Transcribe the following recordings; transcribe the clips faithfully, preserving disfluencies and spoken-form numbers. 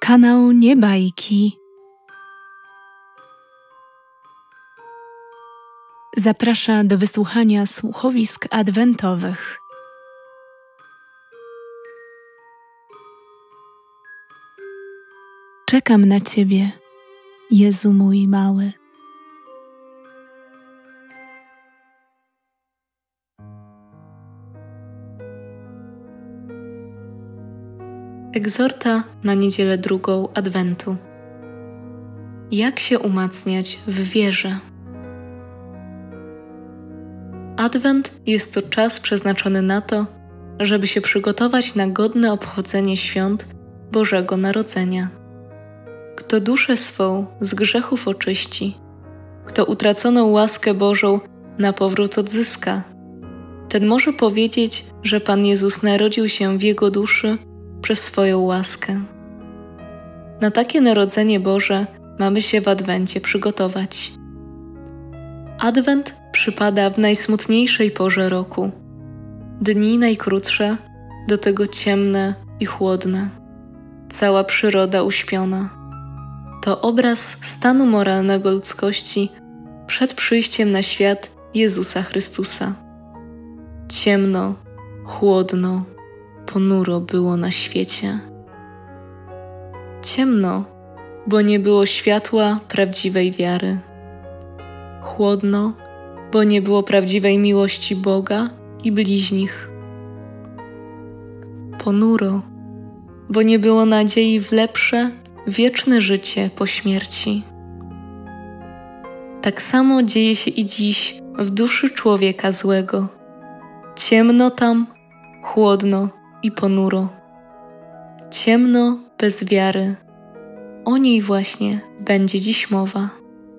Kanał Nie Bajki. Zaprasza do wysłuchania słuchowisk adwentowych. Czekam na Ciebie, Jezu mój mały. Egzorta na niedzielę drugą Adwentu. Jak się umacniać w wierze? Adwent jest to czas przeznaczony na to, żeby się przygotować na godne obchodzenie świąt Bożego Narodzenia. Kto duszę swą z grzechów oczyści, kto utraconą łaskę Bożą na powrót odzyska, ten może powiedzieć, że Pan Jezus narodził się w jego duszy przez swoją łaskę. Na takie narodzenie Boże mamy się w Adwencie przygotować. Adwent przypada w najsmutniejszej porze roku. Dni najkrótsze, do tego ciemne i chłodne. Cała przyroda uśpiona. To obraz stanu moralnego ludzkości przed przyjściem na świat Jezusa Chrystusa. Ciemno, chłodno, ponuro było na świecie. Ciemno, bo nie było światła prawdziwej wiary. Chłodno, bo nie było prawdziwej miłości Boga i bliźnich. Ponuro, bo nie było nadziei w lepsze, wieczne życie po śmierci. Tak samo dzieje się i dziś w duszy człowieka złego. Ciemno tam, chłodno i ponuro. Ciemno bez wiary. O niej właśnie będzie dziś mowa.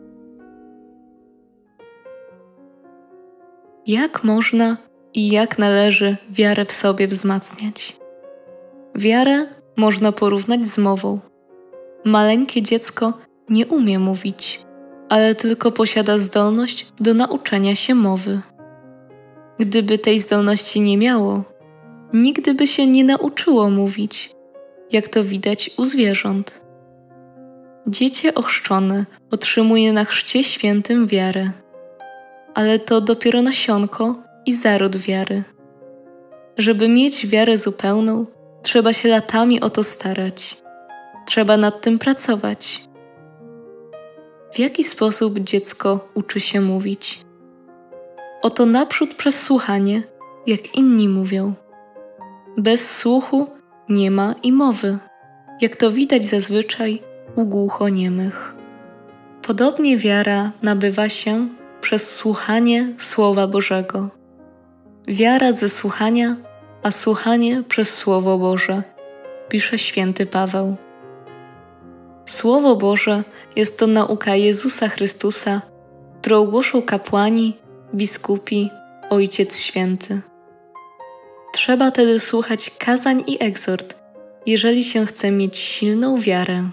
Jak można i jak należy wiarę w sobie wzmacniać? Wiarę można porównać z mową. Maleńkie dziecko nie umie mówić, ale tylko posiada zdolność do nauczenia się mowy. Gdyby tej zdolności nie miało, nigdy by się nie nauczyło mówić, jak to widać u zwierząt. Dziecię ochrzczone otrzymuje na chrzcie świętym wiarę, ale to dopiero nasionko i zaród wiary. Żeby mieć wiarę zupełną, trzeba się latami o to starać. Trzeba nad tym pracować. W jaki sposób dziecko uczy się mówić? Oto naprzód przez słuchanie, jak inni mówią. Bez słuchu nie ma i mowy, jak to widać zazwyczaj u głuchoniemych. Podobnie wiara nabywa się przez słuchanie Słowa Bożego. Wiara ze słuchania, a słuchanie przez Słowo Boże, pisze święty Paweł. Słowo Boże jest to nauka Jezusa Chrystusa, którą głoszą kapłani, biskupi, Ojciec Święty. Trzeba tedy słuchać kazań i egzort, jeżeli się chce mieć silną wiarę.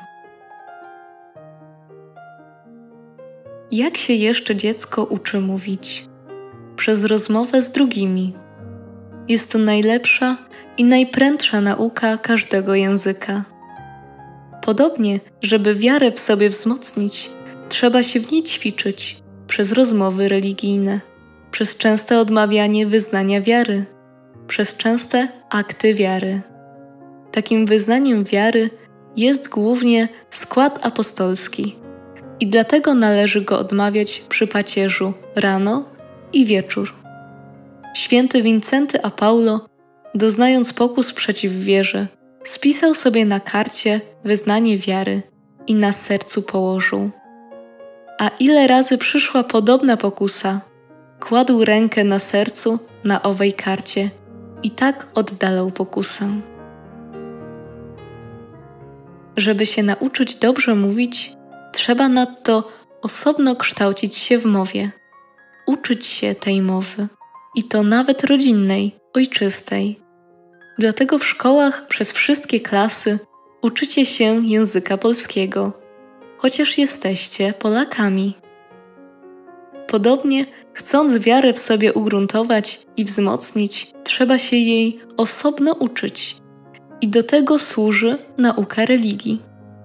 Jak się jeszcze dziecko uczy mówić? Przez rozmowę z drugimi. Jest to najlepsza i najprędsza nauka każdego języka. Podobnie, żeby wiarę w sobie wzmocnić, trzeba się w niej ćwiczyć przez rozmowy religijne, przez częste odmawianie wyznania wiary, przez częste akty wiary. Takim wyznaniem wiary jest głównie skład apostolski i dlatego należy go odmawiać przy pacierzu rano i wieczór. Święty Wincenty a Paulo, doznając pokus przeciw wierze, spisał sobie na karcie wyznanie wiary i na sercu położył. A ile razy przyszła podobna pokusa, kładł rękę na sercu na owej karcie i tak oddalał pokusę. Żeby się nauczyć dobrze mówić, trzeba nadto osobno kształcić się w mowie, uczyć się tej mowy, i to nawet rodzinnej, ojczystej. Dlatego w szkołach przez wszystkie klasy uczycie się języka polskiego, chociaż jesteście Polakami. Podobnie, chcąc wiarę w sobie ugruntować i wzmocnić, trzeba się jej osobno uczyć. I do tego służy nauka religii.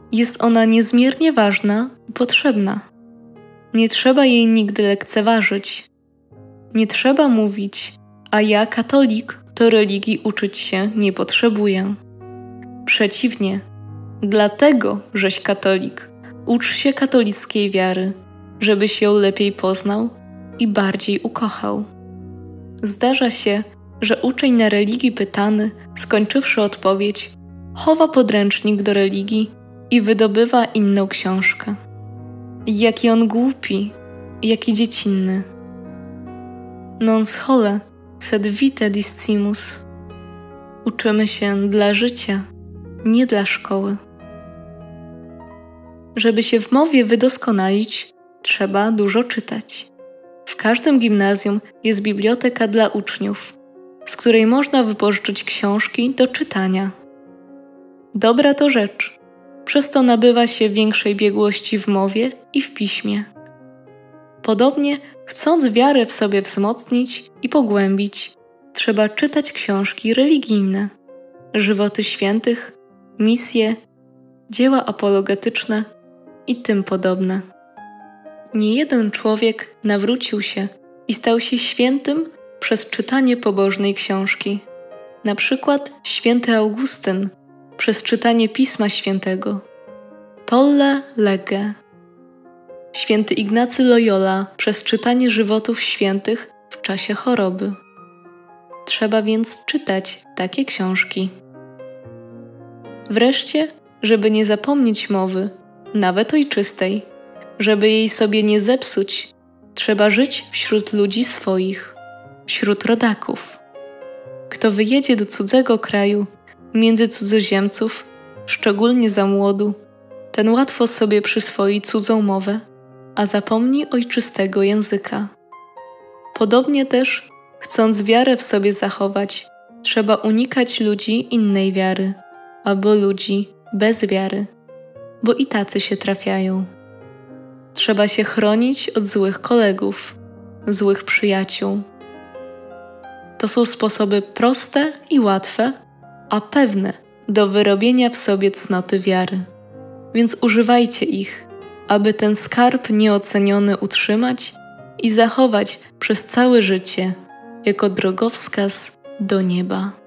Jest ona niezmiernie ważna i potrzebna. Nie trzeba jej nigdy lekceważyć. Nie trzeba mówić, a ja, katolik, to religii uczyć się nie potrzebuję. Przeciwnie, dlatego, żeś katolik, ucz się katolickiej wiary, żebyś ją lepiej poznał i bardziej ukochał. Zdarza się, że uczeń na religii pytany, skończywszy odpowiedź, chowa podręcznik do religii i wydobywa inną książkę. Jaki on głupi, jaki dziecinny. Non schole, sed vitae discimus. Uczymy się dla życia, nie dla szkoły. Żeby się w mowie wydoskonalić, trzeba dużo czytać. W każdym gimnazjum jest biblioteka dla uczniów, z której można wypożyczyć książki do czytania. Dobra to rzecz, przez to nabywa się większej biegłości w mowie i w piśmie. Podobnie, chcąc wiarę w sobie wzmocnić i pogłębić, trzeba czytać książki religijne, żywoty świętych, misje, dzieła apologetyczne i tym podobne. Niejeden człowiek nawrócił się i stał się świętym przez czytanie pobożnej książki. Na przykład święty Augustyn przez czytanie Pisma Świętego. Tolle lege. Święty Ignacy Loyola przez czytanie żywotów świętych w czasie choroby. Trzeba więc czytać takie książki. Wreszcie, żeby nie zapomnieć mowy, nawet ojczystej, żeby jej sobie nie zepsuć, trzeba żyć wśród ludzi swoich, wśród rodaków. Kto wyjedzie do cudzego kraju, między cudzoziemców, szczególnie za młodu, ten łatwo sobie przyswoi cudzą mowę, a zapomni ojczystego języka. Podobnie też, chcąc wiarę w sobie zachować, trzeba unikać ludzi innej wiary, albo ludzi bez wiary, bo i tacy się trafiają. Trzeba się chronić od złych kolegów, złych przyjaciół. To są sposoby proste i łatwe, a pewne do wyrobienia w sobie cnoty wiary. Więc używajcie ich, aby ten skarb nieoceniony utrzymać i zachować przez całe życie jako drogowskaz do nieba.